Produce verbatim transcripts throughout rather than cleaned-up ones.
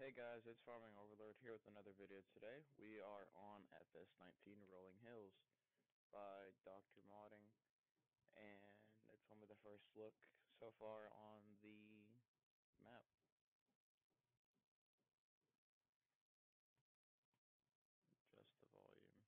Hey guys, it's Farming Overlord here with another video today. We are on F S nineteen Rolling Hills by Doctor Modding, and it's only the first look so far on the map. Just the volume.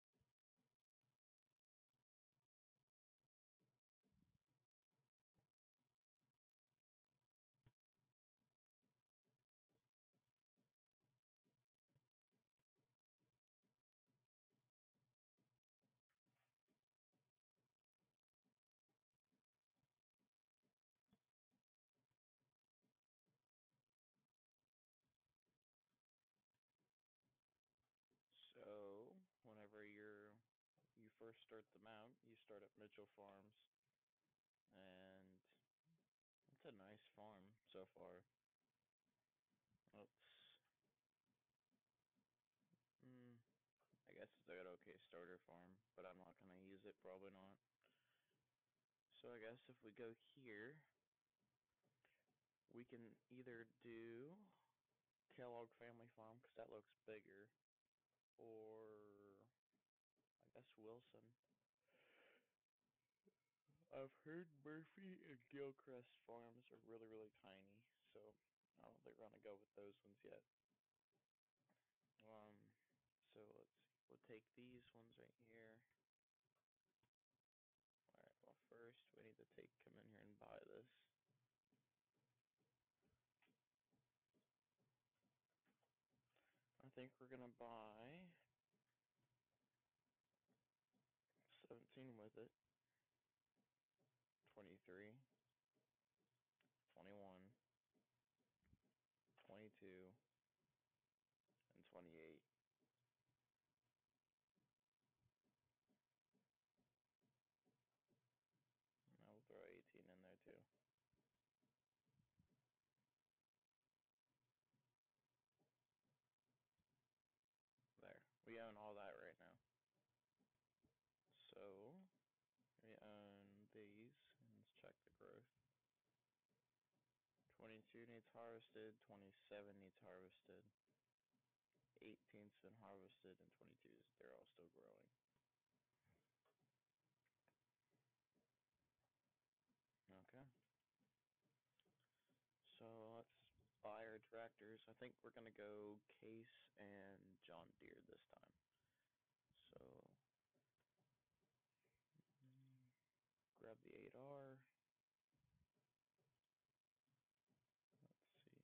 So, whenever you're you first start the map, you start at Mitchell Farms, and it's a nice farm so far. It's, mm, I guess it's a good okay starter farm, but I'm not gonna use it, probably not. So I guess if we go here, we can either do Kellogg Family Farm, because that looks bigger, or I guess Wilson. I've heard Murphy and Gilchrist farms are really, really tiny, so I don't think we're going to go with those ones yet. Um, so let's see. We'll take these ones right here. Alright, well first we need to take come in here and buy this. I think we're gonna buy seventeen with it, twenty-three, twenty-one, twenty-two, and twenty-eight. And I'll throw eighteen in there too. There. We own all that right now. So, we own these, and let's check the growth. twenty-two needs harvested, twenty-seven needs harvested, eighteen's been harvested, and twenty-two's, they're all still growing. Okay. So, let's buy our tractors. I think we're going to go Case and John Deere this time. So, grab the eight R. Let's see.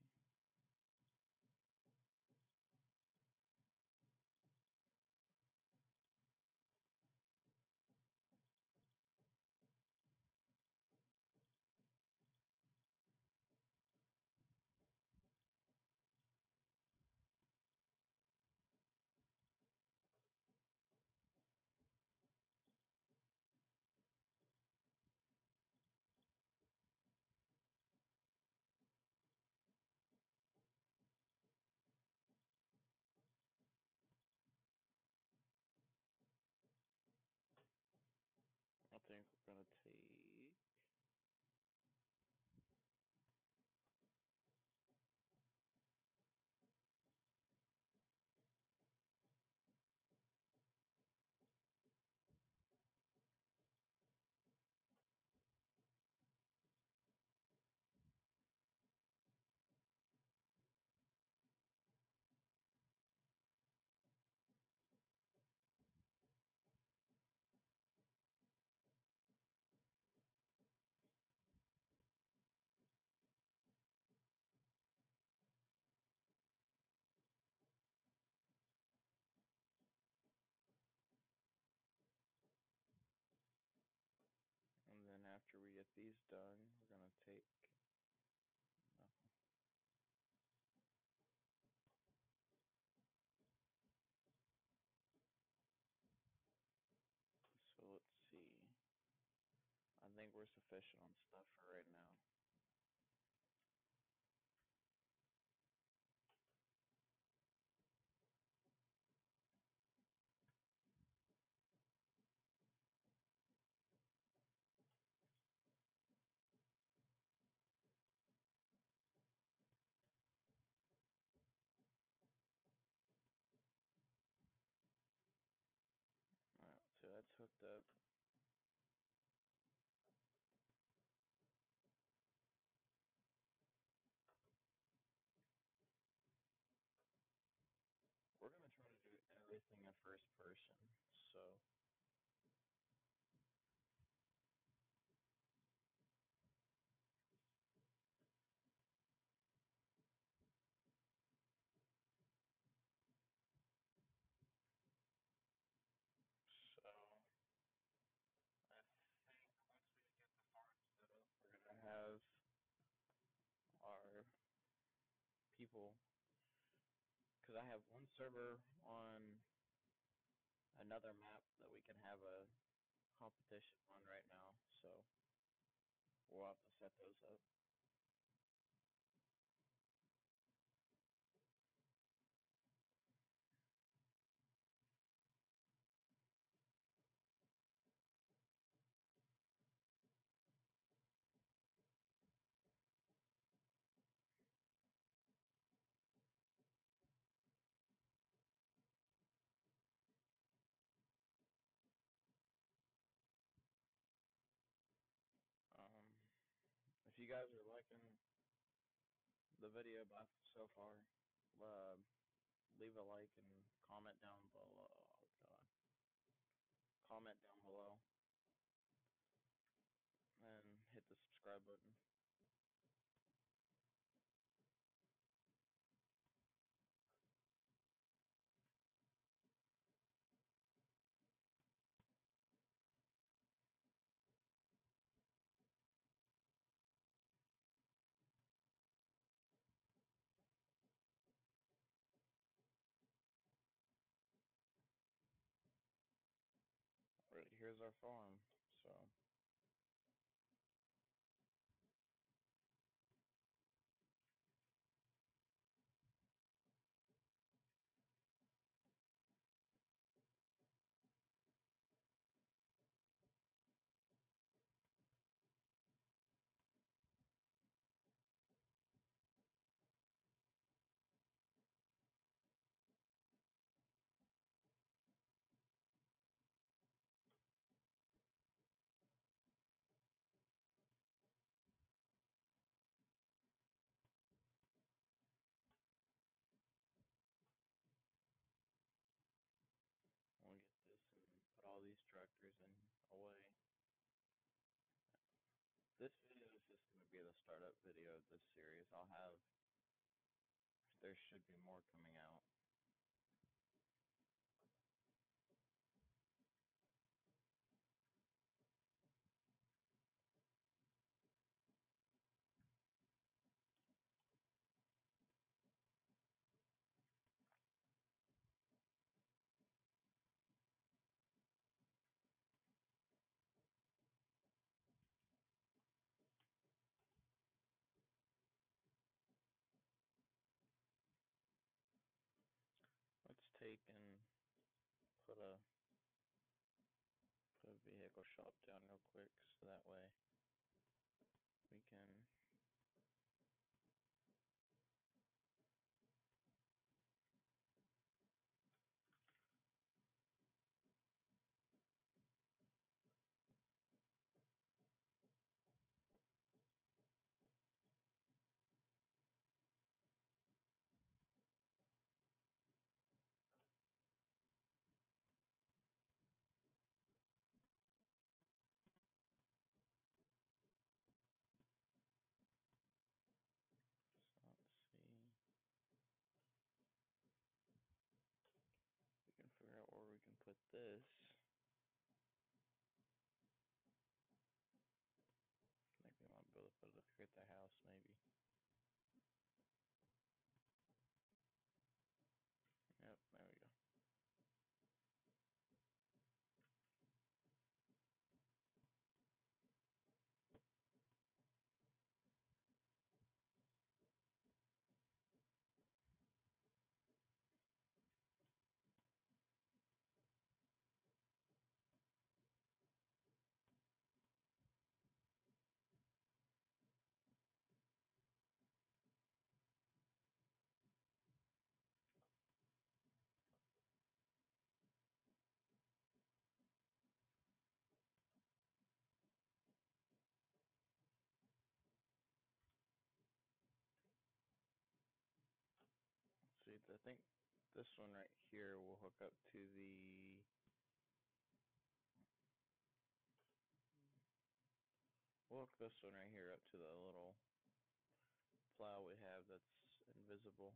I think we're going to take... And then after we get these done, we're going to take... No. So let's see. I think we're sufficient on stuff for right now. the we're gonna try to do everything in first person. So so I think once we get the farm set up, we're gonna have our people, because I have one server on another map that we can have a competition on right now. So we'll have to set those up. Um, if you guys are liking the video by so far, uh, leave a like and comment down below. Oh God, comment down below and hit the subscribe button. Alright, here's our farm. So we'll get this and put all these tractors in away. This video is just going to be the startup video of this series. I'll have, there should be more coming out. Let's take and put a put a vehicle shop down real quick, so that way we can so let's see. We can figure out where we can put this. Maybe I might be able to put it up here at the house, maybe. Yep, there we go. I think this one right here will hook up to the we'll hook this one right here up to the little plow we have that's invisible.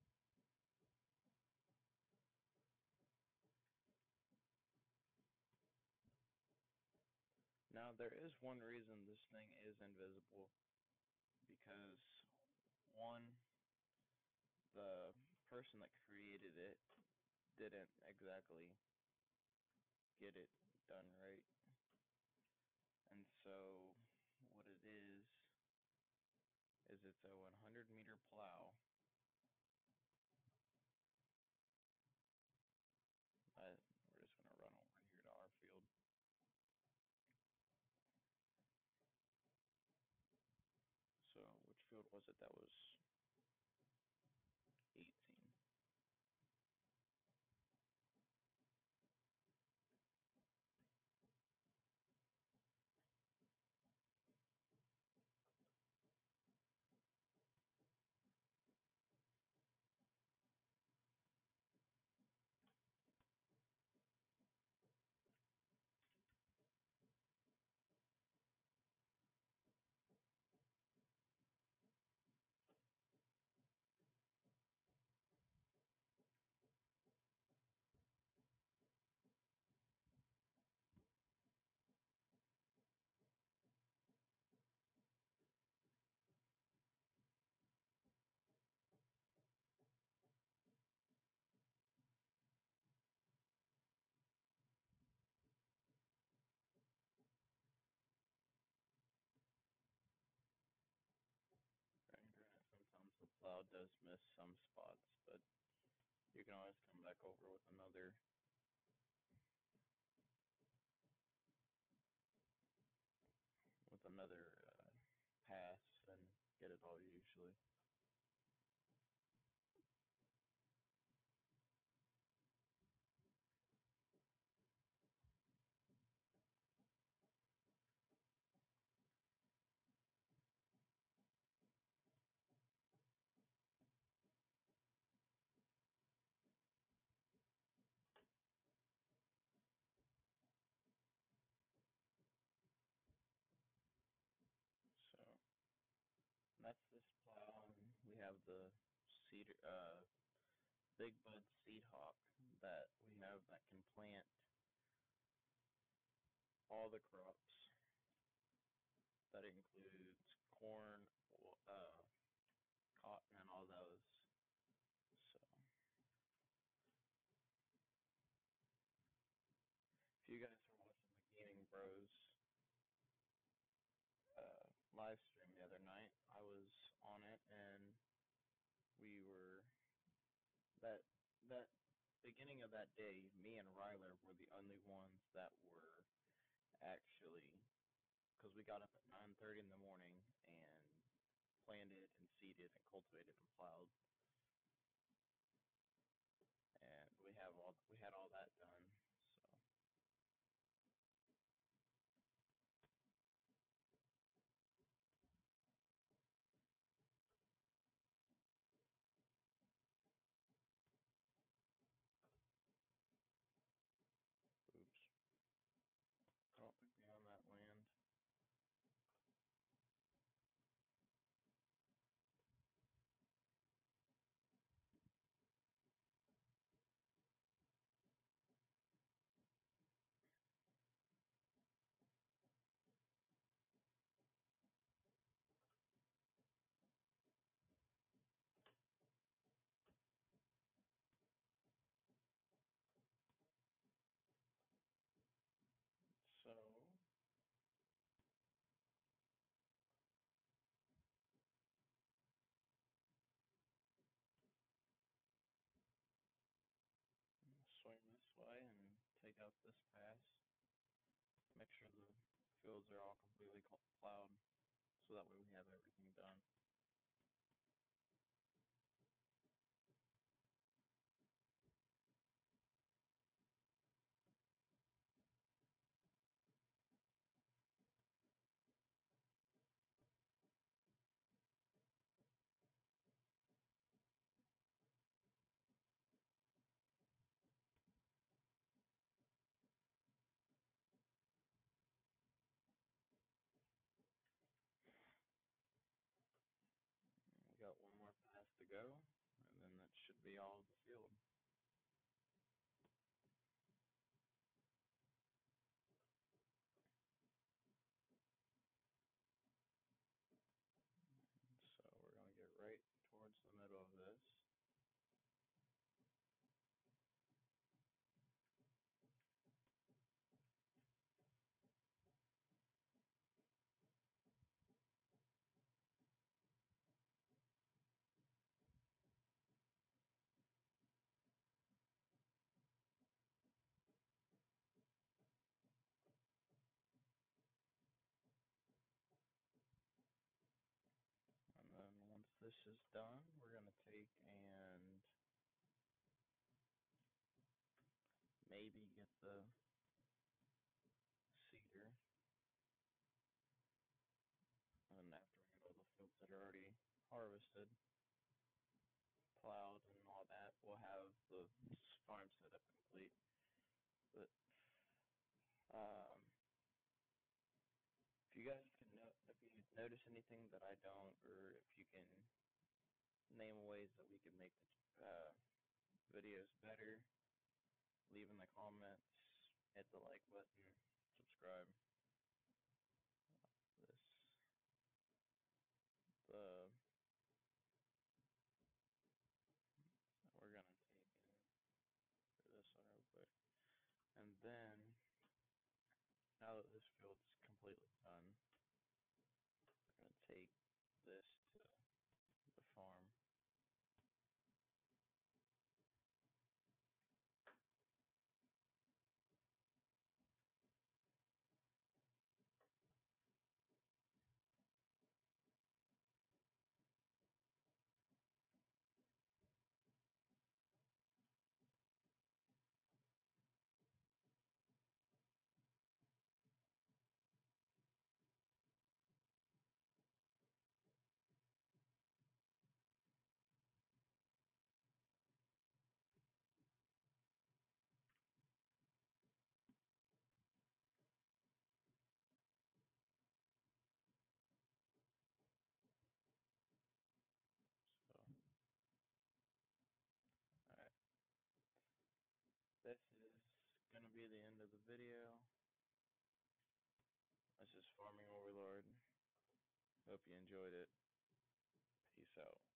Now there is one reason this thing is invisible, because one, the person that created it didn't exactly get it done right. And so what it is is it's a one hundred meter plow. I, we're just gonna run over here to our field. So which field was it? That was eighteen. And granted, sometimes the plow does miss some spots, but you can always come back over with another with another uh, pass and get it all usually. So that's this plow, and we have the cedar, uh, big bud seed hawk that we have that can plant all the crops. That includes corn, uh, cotton, and all those. So if you guys are watching the Gaming Bros uh, live stream the other night, I was on it, and we were that that beginning of that day. Me and Ryler were the only ones that were actually, because we got up at nine thirty in the morning and planted and seeded and cultivated and plowed, and we have all we had all that done. So oops, I don't think we own that land. So swing this way and take out this pass. Make sure the fields are all completely plowed, so that way we have everything done. to go, and then that should be all of the field. So we're going to get right towards the middle of this. And then once this is done, we're going to take and maybe get the seeder. And after we get all the fields that are already harvested, plowed, and all that, we'll have the farm setup complete. But um, if you guys can no- if you notice anything that I don't, or if you can name ways that we can make the uh, videos better, leave in the comments, hit the like button, subscribe. This the we're gonna take and this one real quick, and then now that this field's completely done, we're gonna take this to the farm. So, alright. This is going to be the end of the video. This is Farming Overlord. Hope you enjoyed it. Peace out.